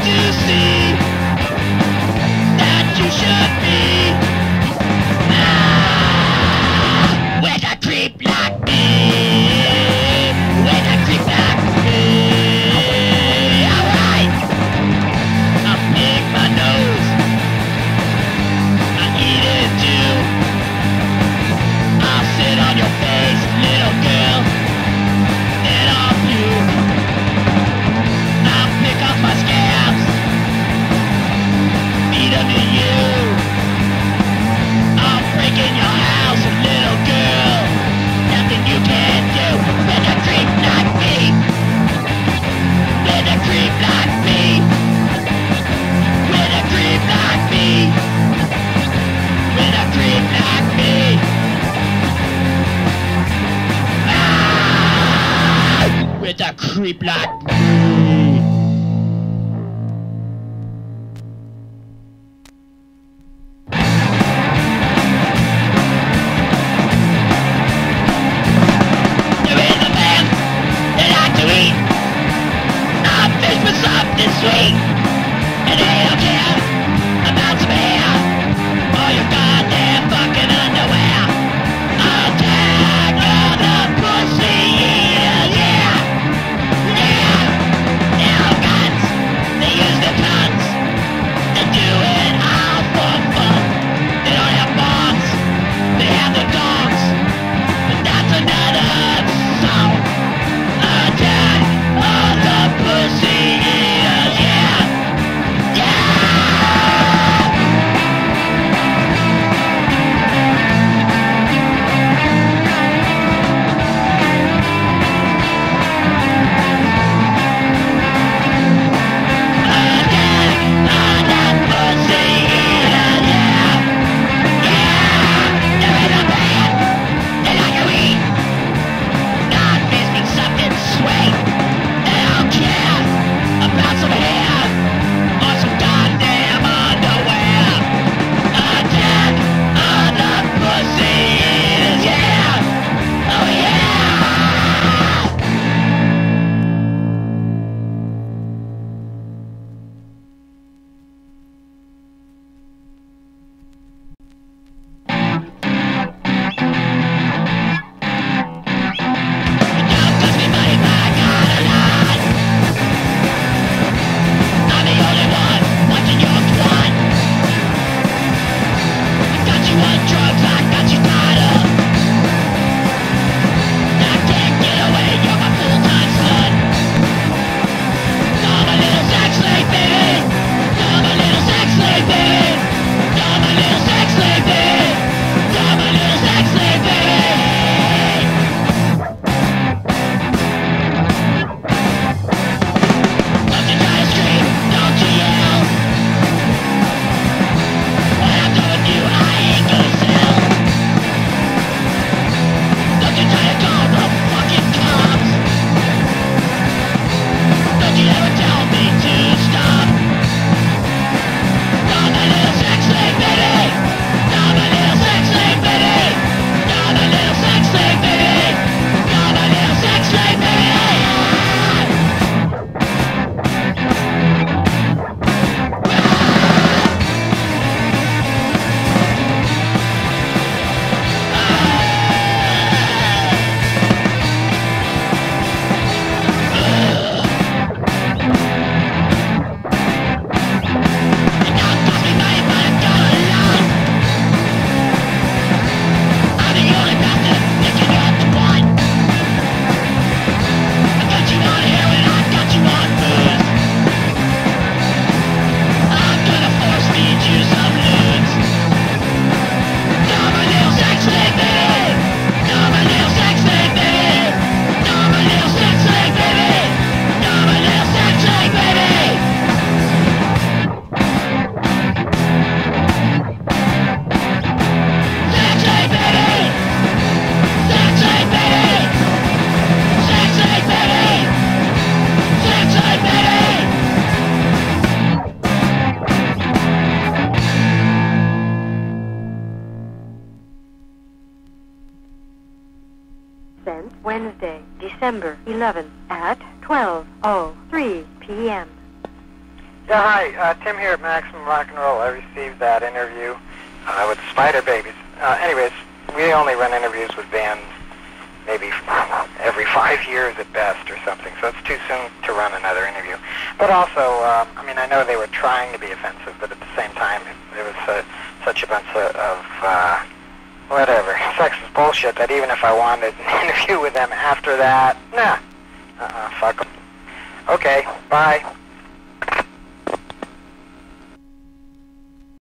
Creep like me. There is a man that like to eat a fish with something sweet, and they don't care about some hair or your goddamn fucking underwear. Attack of the pussy eaters, yeah. They use their guns to do it all for fun. They don't have bombs, they have the dogs, but that's another song. Attack of the pussy eaters, yeah, Wednesday, December 11th at 12:03 p.m. Yeah, hi. Tim here at Maximum Rock and Roll. I received that interview with Spider Babies. Anyways, we only run interviews with bands maybe every 5 years at best or something, so it's too soon to run another interview. But also, I mean, I know they were trying to be offensive, but at the same time, it was such a bunch of whatever, sexist bullshit that even if I wanted an interview with them after that, nah, fuck them. Okay, bye.